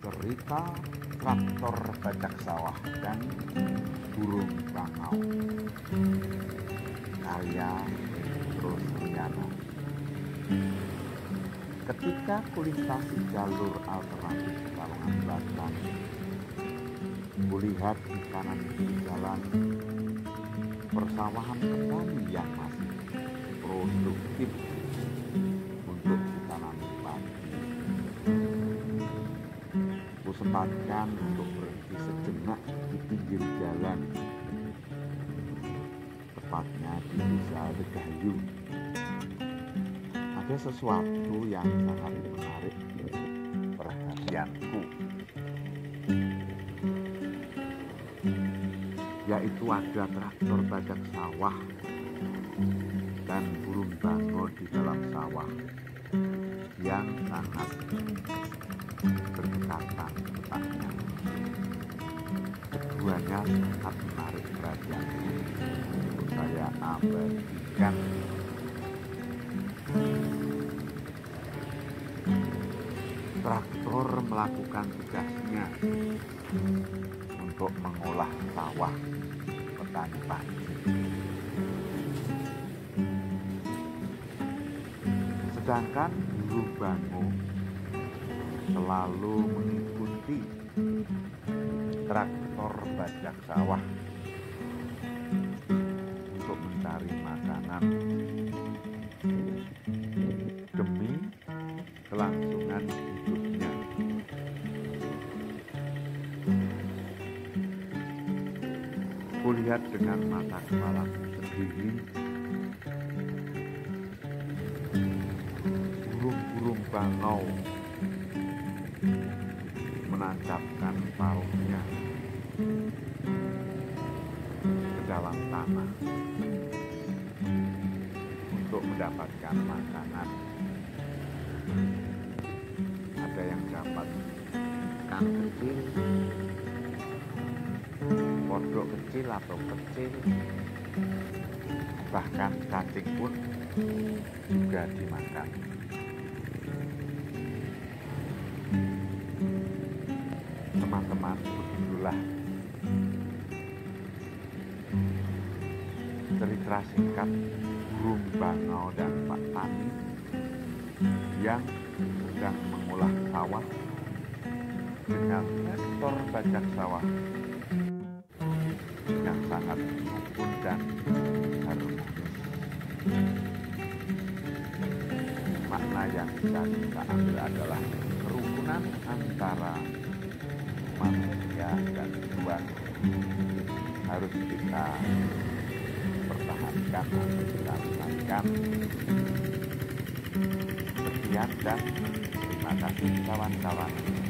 Cerita Traktor Bajak Sawah dan Burung Bangau, karya Petrus Riana. Ketika kulintasi jalur alternatif Pekalongan Selatan, kulihat di kanan kiri jalan persawahan petani yang masih produktif untuk ditanami padi. Kusempatkan untuk berhenti sejenak di pinggir jalan, tepatnya di desa Degayu. Ada sesuatu yang sangat menarik perhatianku, yaitu ada traktor bajak sawah dan burung bangau di dalam sawah yang sangat berdekatan letaknya. Keduanya sangat menarik perhatianku untuk saya abadikan. Traktor melakukan tugasnya untuk mengolah sawah petani padi. Sedangkan burung bangau selalu mengikuti traktor bajak sawah untuk mencari makanan demi kelangsungan hidupnya. Kulihat dengan mata kepalaku sendiri burung-burung bangau menancapkan paruhnya ke dalam tanah untuk mendapatkan makanan. Ada yang dapat ikan kecil, kodok kecil atau kecil, bahkan cacing pun juga dimakan. Teman-teman, begitulah cerita singkat burung bangau dan Pak Tani yang sedang mengolah sawah dengan traktor bajak sawah yang sangat rukun dan harmonis. Makna yang bisa kita ambil adalah kerukunan antara manusia dan hewan harus kita pertahankan atau kita lestarikan. Sekian dan terima kasih kawan-kawan.